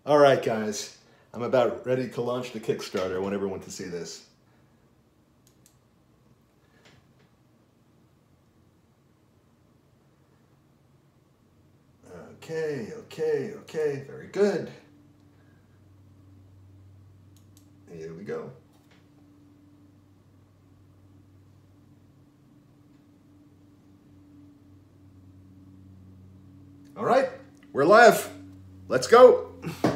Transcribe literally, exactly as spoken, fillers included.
All right, guys. I'm about ready to launch the Kickstarter. I want everyone to see this. Okay, okay, okay. Very good. Here we go. All right, we're live. Let's go.